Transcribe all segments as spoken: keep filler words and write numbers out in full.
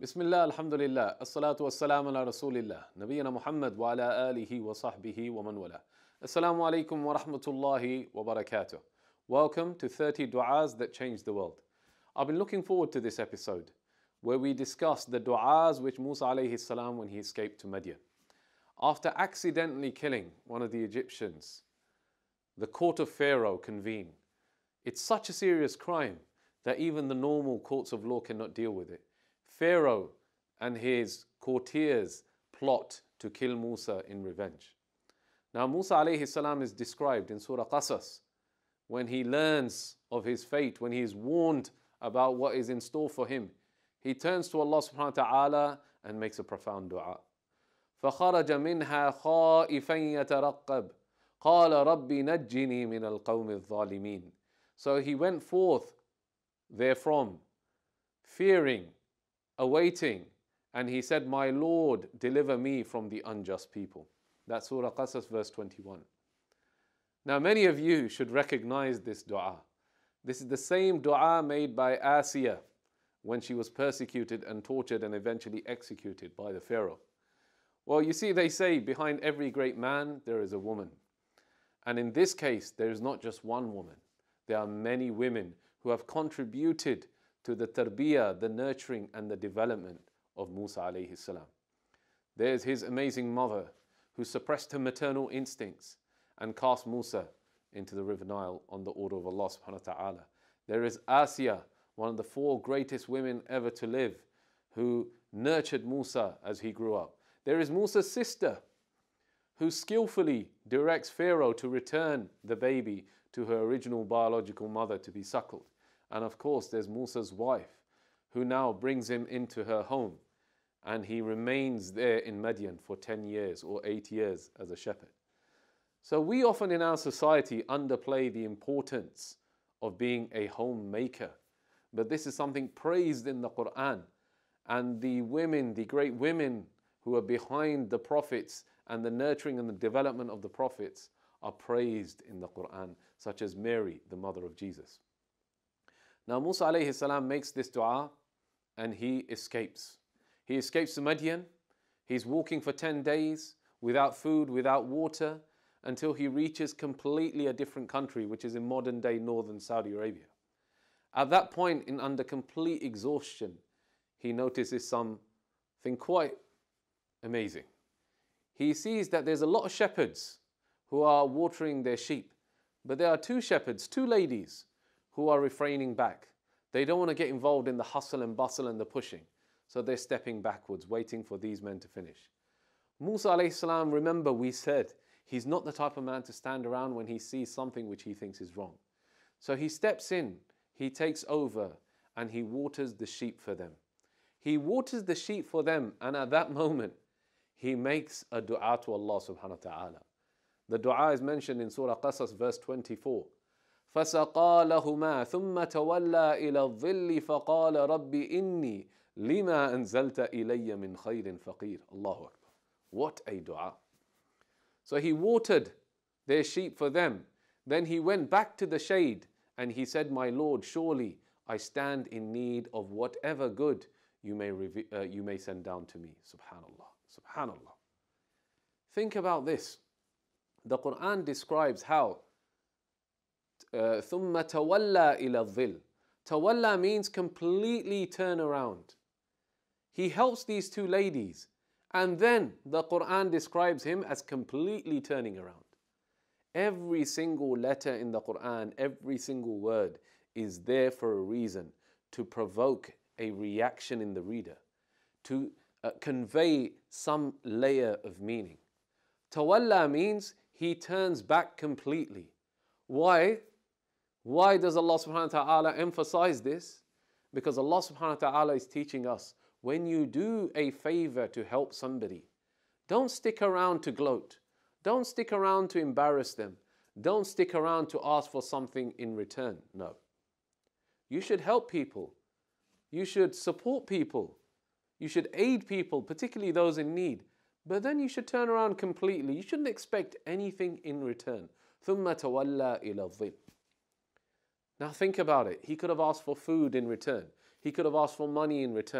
Bismillah, alhamdulillah, as-salatu was-salamu ala rasulillah, Nabiyyina Muhammad wa ala alihi wa sahbihi wa man wala. Assalamu alaikum wa rahmatullahi wa barakatuh. Welcome to thirty du'as that changed the world. I've been looking forward to this episode where we discuss the du'as which Musa alayhi salam when he escaped to Madian. After accidentally killing one of the Egyptians, the court of Pharaoh convened. It's such a serious crime that even the normal courts of law cannot deal with it. Pharaoh and his courtiers plot to kill Musa in revenge. Now Musa alayhi salam is described in Surah Qasas when he learns of his fate, when he is warned about what is in store for him. He turns to Allah subhanahu wa ta'ala and makes a profound dua. فَخَرَجَ مِنْهَا خَائِفًا يَتَرَقَّبْ قَالَ رَبِّ نَجِّنِي مِنَ الْقَوْمِ الظَّالِمِينَ. So he went forth therefrom, fearing, awaiting, and he said, "My Lord, deliver me from the unjust people." That's Surah Qasas verse twenty-one. Now many of you should recognize this dua. This is the same dua made by Asiya when she was persecuted and tortured and eventually executed by the Pharaoh. Well, you see, they say behind every great man there is a woman. And in this case, there is not just one woman. There are many women who have contributed to the tarbiyah, the nurturing and the development of Musa alayhi salam. There's his amazing mother who suppressed her maternal instincts and cast Musa into the river Nile on the order of Allah subhanahu wa ta'ala. There is Asiya, one of the four greatest women ever to live, who nurtured Musa as he grew up. There is Musa's sister, who skillfully directs Pharaoh to return the baby to her original biological mother to be suckled. And of course, there's Musa's wife, who now brings him into her home, and he remains there in Madian for ten years or eight years as a shepherd. So we often in our society underplay the importance of being a homemaker, but this is something praised in the Quran. And the women, the great women who are behind the prophets and the nurturing and the development of the prophets are praised in the Quran, such as Mary, the mother of Jesus. Now Musa alayhi salam makes this dua and he escapes. He escapes to Madian. He's walking for ten days without food, without water, until he reaches completely a different country, which is in modern day northern Saudi Arabia. At that point, in under complete exhaustion, he notices something quite amazing. He sees that there's a lot of shepherds who are watering their sheep, but there are two shepherds, two ladies, who are refraining back. They don't want to get involved in the hustle and bustle and the pushing. So they're stepping backwards, waiting for these men to finish. Musa alayhi salam, remember we said, he's not the type of man to stand around when he sees something which he thinks is wrong. So he steps in, he takes over, and he waters the sheep for them. He waters the sheep for them, and at that moment, he makes a dua to Allah subhanahu wa ta'ala. The dua is mentioned in Surah Qasas verse twenty-four. فَسَقَى لَهُمَا ثُمَّ تَوَلَّى إِلَى الظِّلِّ فَقَالَ رَبِّ إِنِّي لِمَا أَنزَلْتَ إِلَيَّ مِنْ خَيْرٍ فَقِيرٌ. Allahu Akbar. What a dua. So he watered their sheep for them. Then he went back to the shade and he said, "My Lord, surely I stand in need of whatever good you may, uh, you may send down to me." Subhanallah. Subhanallah. Think about this. The Quran describes how ثُمَّ تَوَلَّى إِلَى الظِّلِّ. Tawalla means completely turn around. He helps these two ladies, and then the Quran describes him as completely turning around. Every single letter in the Quran, every single word is there for a reason, to provoke a reaction in the reader, to uh, convey some layer of meaning. Tawalla means he turns back completely. Why? Why does Allah subhanahu wa ta'ala emphasize this? Because Allah subhanahu wa ta'ala is teaching us, when you do a favor to help somebody, don't stick around to gloat. Don't stick around to embarrass them. Don't stick around to ask for something in return. No. You should help people. You should support people. You should aid people, particularly those in need. But then you should turn around completely. You shouldn't expect anything in return. ثُمَّ تَوَلَّى إِلَى الظِّلِّ. Now think about it. He could have asked for food in return. He could have asked for money in return.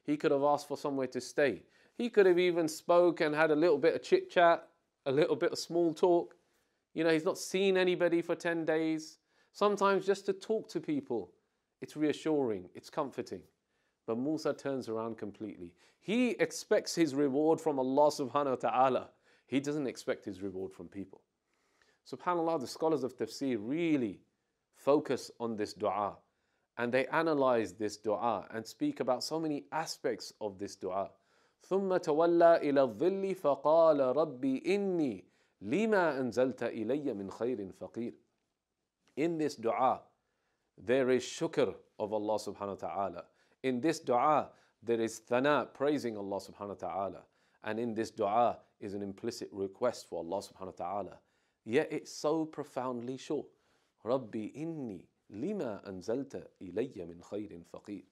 He could have asked for somewhere to stay. He could have even spoke and had a little bit of chit chat, a little bit of small talk. You know, he's not seen anybody for ten days. Sometimes just to talk to people, it's reassuring, it's comforting. But Musa turns around completely. He expects his reward from Allah subhanahu wa ta'ala. He doesn't expect his reward from people. SubhanAllah, the scholars of tafsir really focus on this dua. And they analyze this dua and speak about so many aspects of this dua. ثُمَّ تَوَلَّى إِلَى الظِّلِّ فَقَالَ رَبِّي إِنِّي لِمَا أَنزَلْتَ إِلَيَّ مِنْ خَيْرٍ فَقِيرٍ. In this dua, there is shukr of Allah subhanahu wa ta'ala. In this dua, there is thana, praising Allah subhanahu wa ta'ala. And in this dua is an implicit request for Allah subhanahu wa ta'ala. Yet it's so profoundly short. Rabbi inni lima anzalta ilayya min khayrin faqir.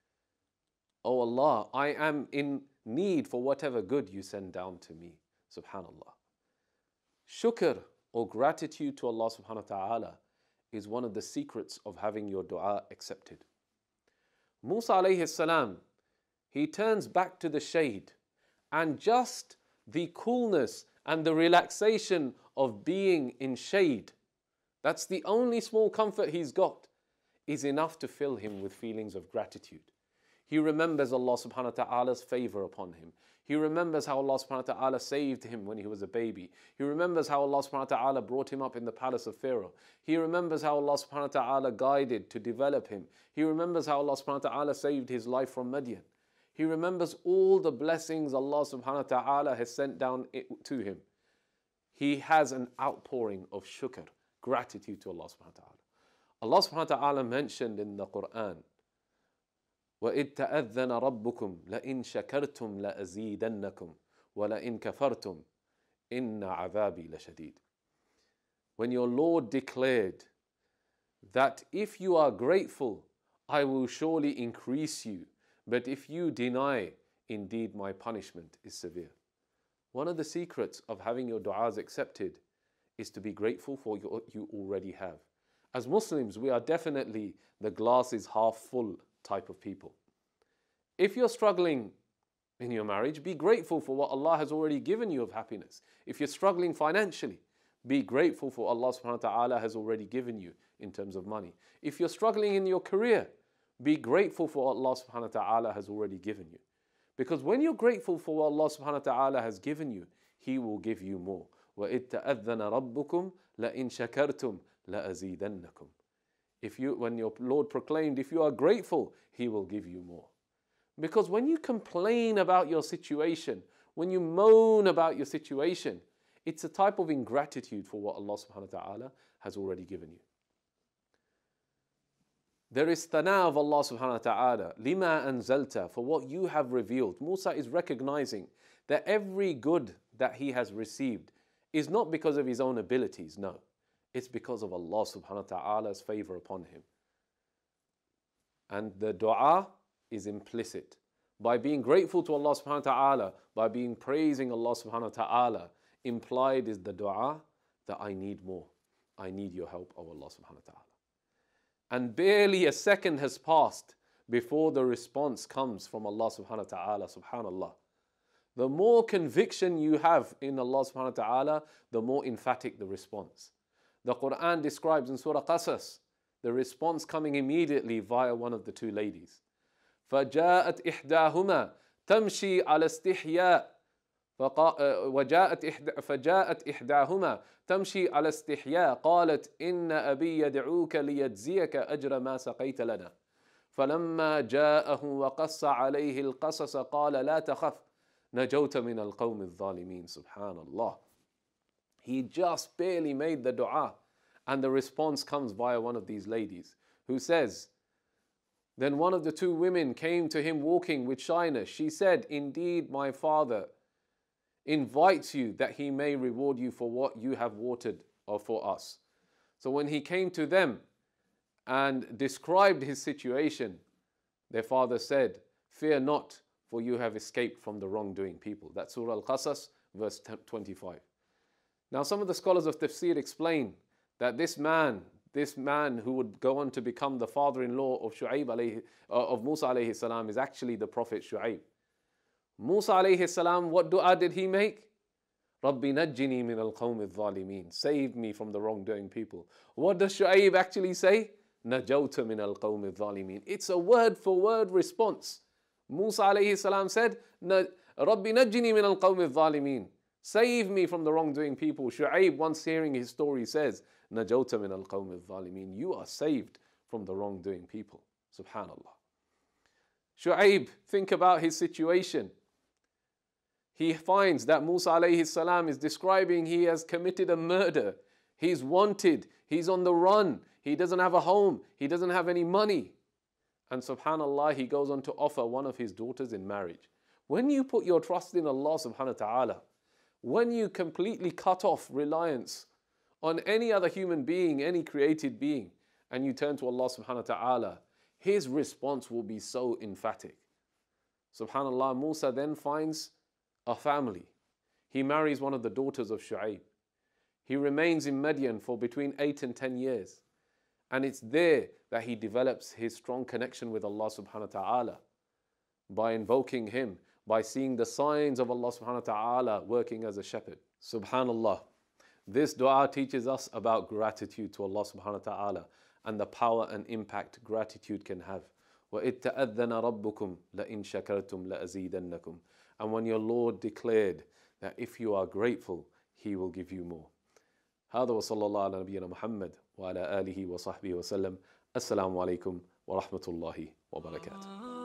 Oh Allah, I am in need for whatever good you send down to me. Subhanallah. Shukr or gratitude to Allah subhanahu wa ta'ala is one of the secrets of having your dua accepted. Musa alayhi salam, he turns back to the shade, and just the coolness and the relaxation of being in shade, that's the only small comfort he's got, is enough to fill him with feelings of gratitude. He remembers Allah subhanahu wa ta'ala's favor upon him. He remembers how Allah subhanahu wa ta'ala saved him when he was a baby. He remembers how Allah subhanahu wa ta'ala brought him up in the palace of Pharaoh. He remembers how Allah subhanahu wa ta'ala guided to develop him. He remembers how Allah subhanahu wa ta'ala saved his life from Madian. He remembers all the blessings Allah subhanahu wa ta'ala has sent down to him. He has an outpouring of shukr, gratitude to Allah subhanahu wa ta'ala. Allah subhanahu wa ta'ala mentioned in the Quran, وَإِذْ تَأَذَّنَ رَبُّكُمْ لَإِن شَكَرْتُمْ لَأَزِيدَنَّكُمْ وَلَإِن كَفَرْتُمْ إِنَّ عَذَابِي لَشَدِيدٌ. When your Lord declared that if you are grateful, I will surely increase you, but if you deny, indeed my punishment is severe. One of the secrets of having your du'as accepted is to be grateful for what you already have. As Muslims, we are definitely the glass is half full type of people. If you're struggling in your marriage, be grateful for what Allah has already given you of happiness. If you're struggling financially, be grateful for what Allah subhanahu wa ta'ala has already given you in terms of money. If you're struggling in your career, be grateful for what Allah subhanahu wa ta'ala has already given you. Because when you're grateful for what Allah subhanahu wa ta'ala has given you, He will give you more. وَإِذْ تَأَذَّنَ رَبُّكُمْ لَإِن شَكَرْتُمْ لَأَزِيدَنَّكُمْ. If you, when your Lord proclaimed, if you are grateful, He will give you more. Because when you complain about your situation, when you moan about your situation, it's a type of ingratitude for what Allah subhanahu wa ta'ala has already given you. There is thana of Allah subhanahu wa ta'ala, lima anzalta, for what you have revealed. Musa is recognizing that every good that he has received is not because of his own abilities, no. It's because of Allah subhanahu wa ta'ala's favor upon him. And the dua is implicit. By being grateful to Allah subhanahu wa ta'ala, by being praising Allah subhanahu wa ta'ala, implied is the dua that I need more. I need your help, O Allah subhanahu wa ta'ala. And barely a second has passed before the response comes from Allah subhanahu wa ta'ala, subhanallah. The more conviction you have in Allah subhanahu wa ta'ala, the more emphatic the response. The Quran describes in Surah Qasas the response coming immediately via one of the two ladies. فَجَاءَتْ إِحْدَاهُمَا تَمْشِي عَلَى اسْتِحْيَاءٍ وجاءت إحدى فجاءت إحداهما تمشي على استحياء قالت إن أبي يدعوك ليجزيك أجر ما سقيت لنا فلما جاءه وقص عليه القصص قال لا تخف نجوت من القوم الظالمين. Subhanallah. He just barely made the dua, and the response comes via one of these ladies who says, then one of the two women came to him walking with shyness. She said, indeed my father invites you that he may reward you for what you have watered or for us. So when he came to them and described his situation, their father said, fear not, for you have escaped from the wrongdoing people. That's Surah Al-Qasas, verse twenty-five. Now some of the scholars of tafsir explain that this man this man who would go on to become the father-in-law of Shu'aib alayhi, uh, of Musa alayhi salam is actually the Prophet Shu'aib. Musa alayhi salam, what dua did he make? Rabbi najjini min al-qawmi al-zalimin. Save me from the wrongdoing people. What does Shu'aib actually say? Najawta min al-qawmi al-zalimin. It's a word for word response. Musa alayhi salam said, Rabbi najjini min al-qawmi al-zalimin. Save me from the wrongdoing people. Shu'aib, once hearing his story, says, Najawta min al-qawmi al-zalimin. You are saved from the wrongdoing people. Subhanallah. Shu'aib, think about his situation. He finds that Musa alayhi salam is describing he has committed a murder. He's wanted. He's on the run. He doesn't have a home. He doesn't have any money. And subhanallah, he goes on to offer one of his daughters in marriage. When you put your trust in Allah subhanahu wa ta'ala, when you completely cut off reliance on any other human being, any created being, and you turn to Allah subhanahu wa ta'ala, His response will be so emphatic. Subhanallah, Musa then finds a family. He marries one of the daughters of Shu'aib. He remains in Madian for between eight and ten years. And it's there that he develops his strong connection with Allah subhanahu wa ta'ala by invoking Him, by seeing the signs of Allah subhanahu wa ta'ala working as a shepherd. Subhanallah. This dua teaches us about gratitude to Allah subhanahu wa ta'ala and the power and impact gratitude can have. وَإِذْ تَأَذَّنَ رَبُّكُمْ لَإِن شَكَرْتُمْ لَأَزِيدَنَّكُمْ. And when your Lord declared that if you are grateful, He will give you more. هذا وصلى الله على نبينا محمد وعلى آله وصحبه وسلم. السلام عليكم ورحمة الله وبركاته.